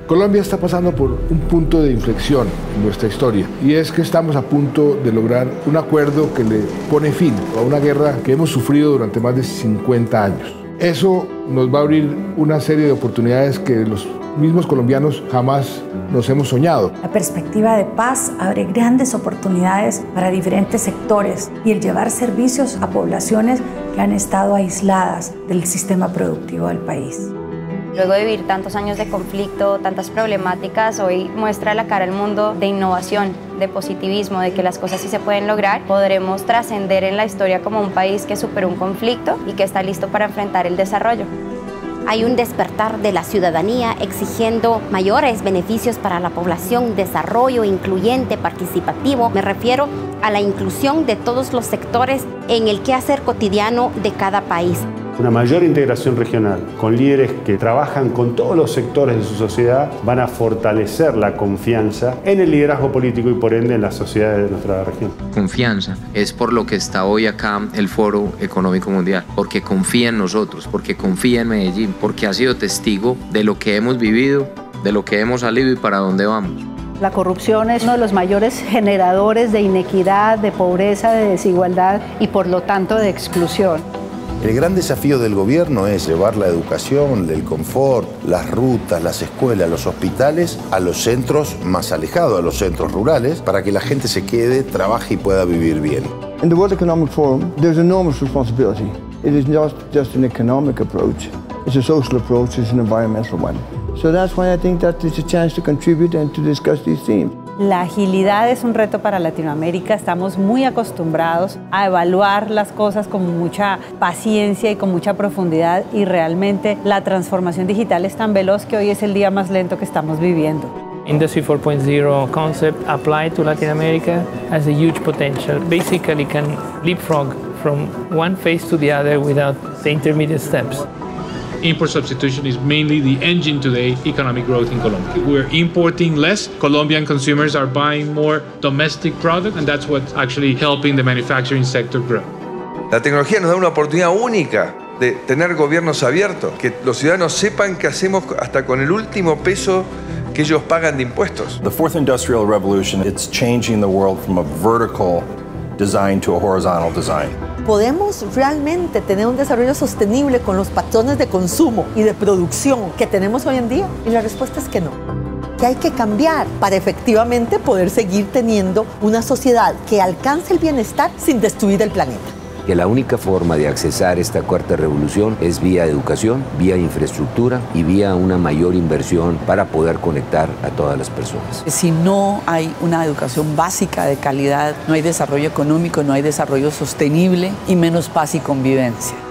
Colombia está pasando por un punto de inflexión en nuestra historia y es que estamos a punto de lograr un acuerdo que le pone fin a una guerra que hemos sufrido durante más de 50 años. Eso nos va a abrir una serie de oportunidades que los mismos colombianos jamás nos hemos soñado. La perspectiva de paz abre grandes oportunidades para diferentes sectores y el llevar servicios a poblaciones que han estado aisladas del sistema productivo del país. Luego de vivir tantos años de conflicto, tantas problemáticas, hoy muestra la cara al mundo de innovación, de positivismo, de que las cosas sí se pueden lograr. Podremos trascender en la historia como un país que superó un conflicto y que está listo para enfrentar el desarrollo. Hay un despertar de la ciudadanía exigiendo mayores beneficios para la población, desarrollo incluyente, participativo. Me refiero a la inclusión de todos los sectores en el quehacer cotidiano de cada país. Una mayor integración regional con líderes que trabajan con todos los sectores de su sociedad van a fortalecer la confianza en el liderazgo político y por ende en las sociedades de nuestra región. Confianza es por lo que está hoy acá el Foro Económico Mundial, porque confía en nosotros, porque confía en Medellín, porque ha sido testigo de lo que hemos vivido, de lo que hemos salido y para dónde vamos. La corrupción es uno de los mayores generadores de inequidad, de pobreza, de desigualdad y por lo tanto de exclusión. El gran desafío del gobierno es llevar la educación, el confort, las rutas, las escuelas, los hospitales a los centros más alejados, a los centros rurales, para que la gente se quede, trabaje y pueda vivir bien. In the World Economic Forum, there's enormous responsibility. It is not just an economic approach, it's a social approach, it's an environmental one. So that's why I think that it's a chance to contribute and to discuss these themes. La agilidad es un reto para Latinoamérica. Estamos muy acostumbrados a evaluar las cosas con mucha paciencia y con mucha profundidad y realmente la transformación digital es tan veloz que hoy es el día más lento que estamos viviendo. Industry 4.0 concept applied to Latin America has a huge potential. Basically can leapfrog from one phase to the other without the intermediate steps. Import substitution is mainly the engine today economic growth in Colombia. We're importing less. Colombian consumers are buying more domestic product, and that's what's actually helping the manufacturing sector grow. La tecnología nos da una oportunidad única de tener gobiernos abiertos, que los ciudadanos sepan qué hacemos hasta con el último peso que ellos pagan de impuestos. The fourth industrial revolution, it's changing the world from a vertical design to a horizontal design. ¿Podemos realmente tener un desarrollo sostenible con los patrones de consumo y de producción que tenemos hoy en día? Y la respuesta es que no. Que hay que cambiar para efectivamente poder seguir teniendo una sociedad que alcance el bienestar sin destruir el planeta. Que la única forma de accesar esta cuarta revolución es vía educación, vía infraestructura y vía una mayor inversión para poder conectar a todas las personas. Si no hay una educación básica de calidad, no hay desarrollo económico, no hay desarrollo sostenible y menos paz y convivencia.